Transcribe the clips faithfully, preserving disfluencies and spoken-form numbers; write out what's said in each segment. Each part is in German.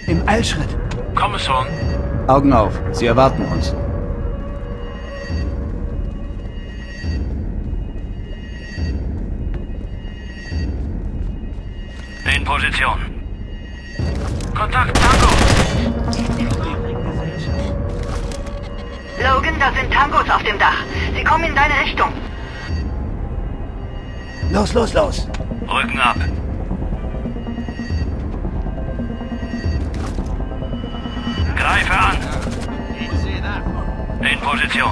Im Eilschritt. Kommissar. Augen auf, sie erwarten uns. In Position. Kontakt, Tango. Logan, da sind Tangos auf dem Dach. Sie kommen in deine Richtung. Los, los, los! Rücken ab. Greife an. Ich sehe nach. In Position.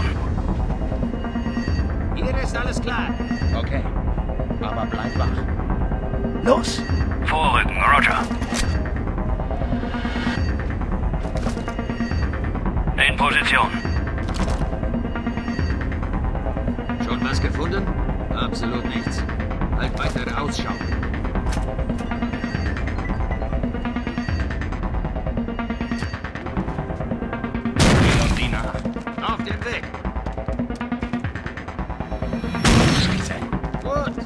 Hier ist alles klar. Okay. Aber bleib wach. Los! Vorrücken, Roger. In Position. Schon was gefunden? Absolut nichts. Halt weitere Ausschau. Die nach. Auf dem Weg. Scheiße. Gut.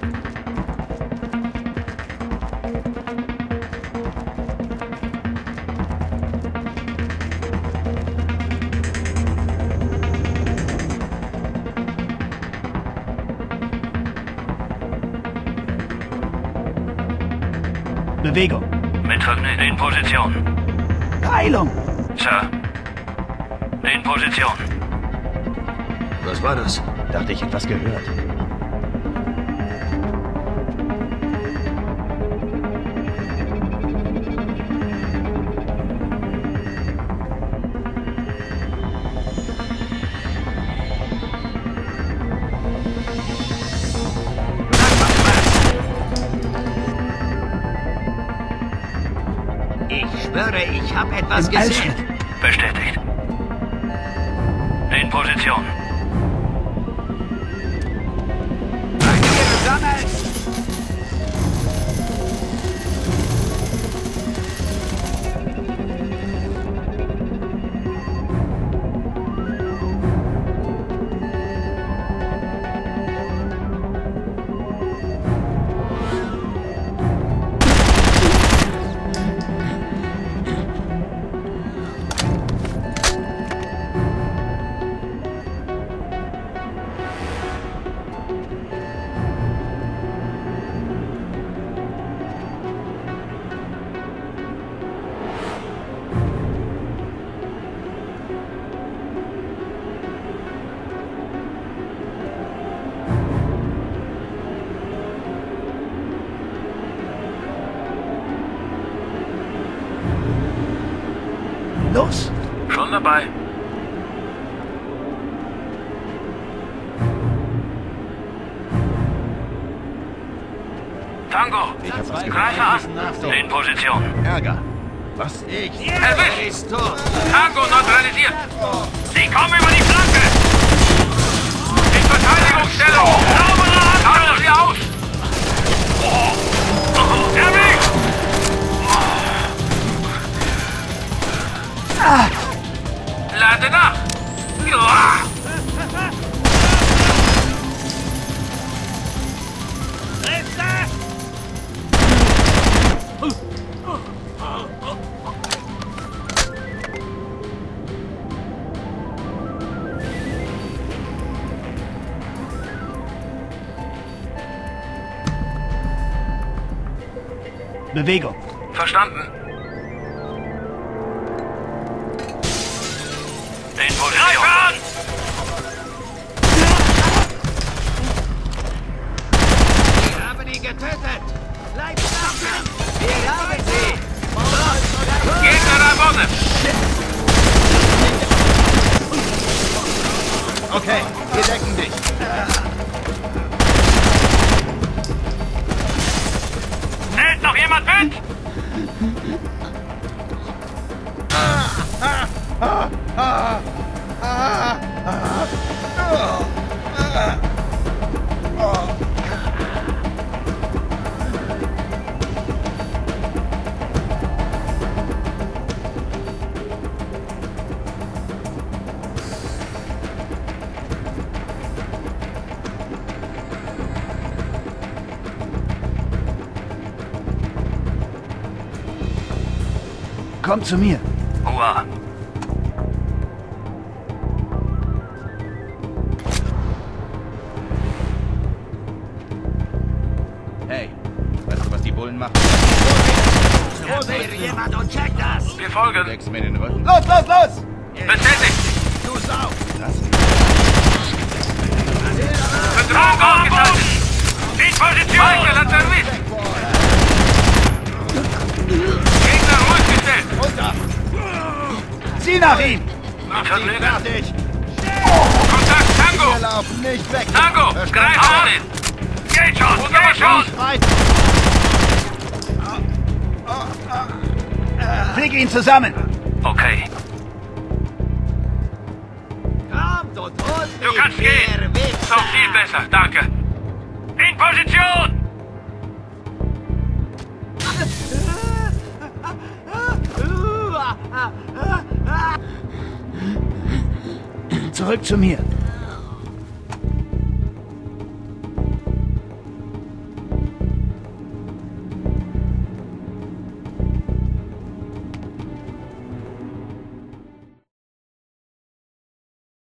Bewegung. Mit Vergnügen. In Position. Heilung! Sir. In Position. Was war das? Dachte ich etwas gehört. Ich schwöre, ich habe etwas Im gesehen. Eilschritt. Bestätigt. In Position. Los! Schon dabei. Tango. Ich hab was Greife an. In Position. Ärger. Was? Ich? Erwischt. Ist tot. Tango neutralisiert. Sie kommen über die Flanke. In Verteidigungsstellung. Saubere Antwort. Sie aus. Erwischt. Lade nach. Bewegung. Verstanden. In Position. Wir haben ihn getötet. Bleib stehen. Wir haben sie. Gegner da vorne. Okay, wir decken dich. Hält noch jemand mit? Kommt zu mir. Hurra. Hey, weißt du, was die Bullen machen? Probier jemand und check das! Wir folgen. Deckst mir den Rücken. Los, los, los! Bestätigt. Du Sau! Krass. Bedrohung ausgeschaltet. In Position. Michael hat Service. Gegner ruhig gestellt. Runter! Zieh nach ihm! Verlegen. Fertig! Kontakt, Tango. Wir laufen nicht weg! Tango, greif an. Geht schon, geht schon. Weit! Flieg ihn zusammen! Okay. Kommt und holt Du kannst gehen. So viel besser, danke. In Position. Zurück zu mir.